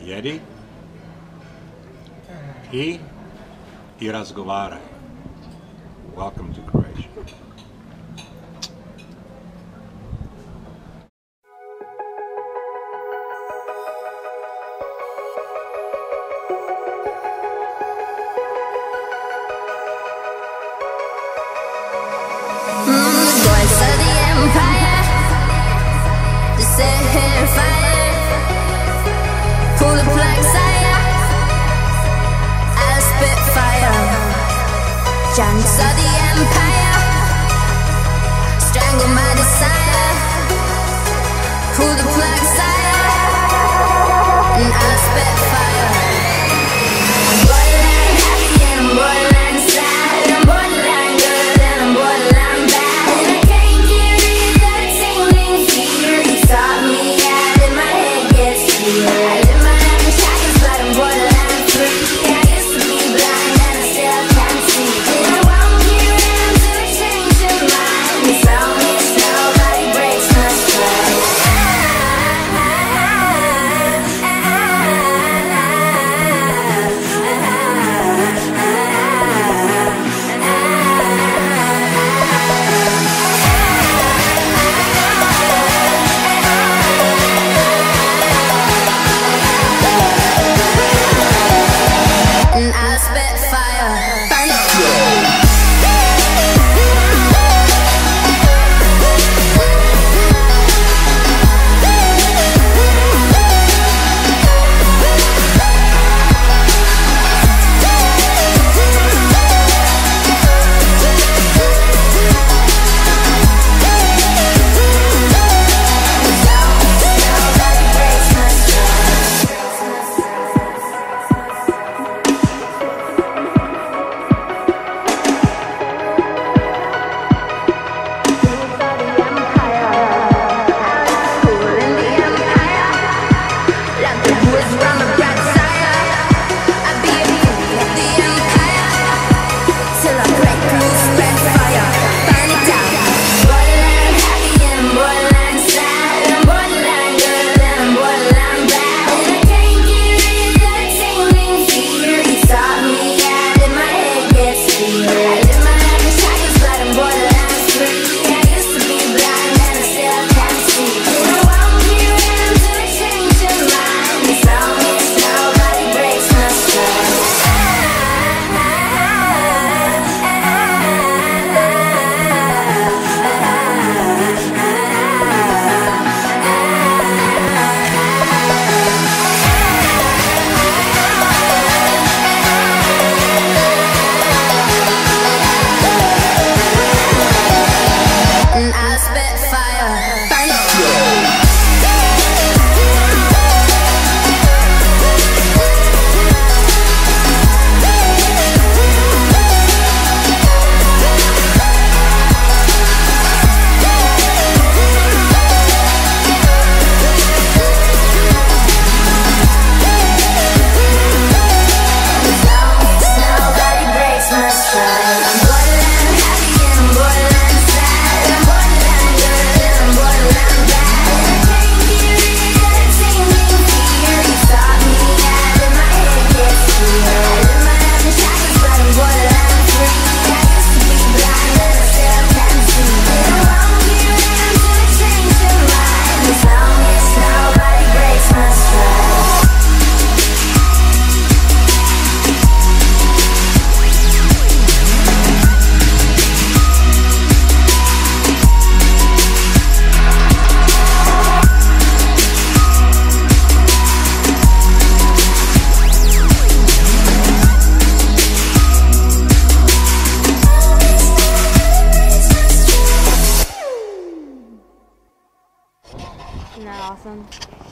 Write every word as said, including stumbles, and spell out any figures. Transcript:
Jedi i i razgovaraj. Welcome to Croatia. Giants of the empire, strangle my desire. Pull the plug, sire, and I spit fire. I'm borderline happy and I'm borderline sad. I'm borderline good and I'm borderline bad. And I can't get rid of that tingling fear you taught me at, and my head gets clear. I live my life in shackles, but I'm borderline free. I used to be blind and I still can't see. Isn't that awesome?